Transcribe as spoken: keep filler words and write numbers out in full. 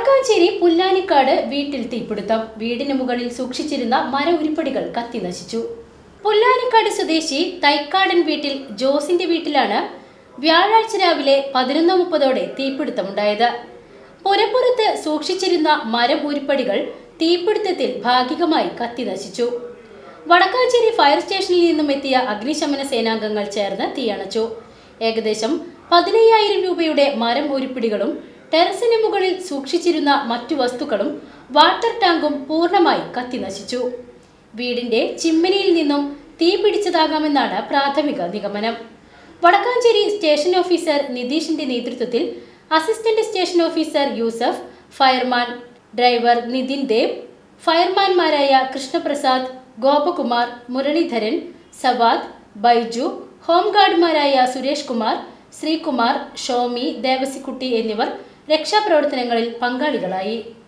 വടക്കാഞ്ചേരി പുല്ലാനിക്കാട് വീട്ടിൽ തീപിടുത്തം. വീടിന് മുകളിൽ സൂക്ഷിച്ചിരുന്ന മര ഉരുപ്പടികൾ കത്തി നശിച്ചു. പുല്ലാനിക്കാട് സ്വദേശി തൈക്കാടൻ വീട്ടിൽ ജോസിന്റെ വീട്ടിലാണ് വ്യാഴാഴ്ച രാവിലെ പതിനൊന്ന് മുപ്പതോടെ തീപിടുത്തമുണ്ടായത്. പുരപ്പുറത്ത് സൂക്ഷിച്ചിരുന്ന മരം ഉരുപ്പടികൾ തീപിടുത്തത്തിൽ ഭാഗികമായി കത്തി നശിച്ചു. വടക്കാഞ്ചേരി ഫയർ സ്റ്റേഷനിൽ നിന്നും എത്തിയ അഗ്നിശമന സേനാംഗങ്ങൾ ചേർന്ന് തീയണച്ചു. ഏകദേശം പതിനയ്യായിരം രൂപയുടെ മരം ഉരുപ്പിടികളും ടെറസിന് മുകളിൽ സൂക്ഷിച്ചിരുന്ന മറ്റു വസ്തുക്കളും വാട്ടർ ടാങ്കും പൂർണ്ണമായി കത്തി നശിച്ചു. വീടിന്റെ ചിമ്മിനിയിൽ നിന്നും തീ പിടിച്ചതാകാമെന്നാണ് പ്രാഥമിക നിഗമനം. വടക്കാഞ്ചേരി സ്റ്റേഷൻ ഓഫീസർ നിതീഷിന്റെ നേതൃത്വത്തിൽ assistant station officer Yusuf, fireman driver Nitin Dev, ഫയർമാൻമാരായ കൃഷ്ണപ്രസാദ്, ഗോപകുമാർ, മുരളീധരൻ, സവാദ്, ബൈജു, ഹോംഗാർഡുമാരായ സുരേഷ് കുമാർ, ശ്രീകുമാർ, ഷോമി, ദേവസിക്കുട്ടി എന്നിവർ രക്ഷാപ്രവർത്തനങ്ങളിൽ പങ്കാളികളായി.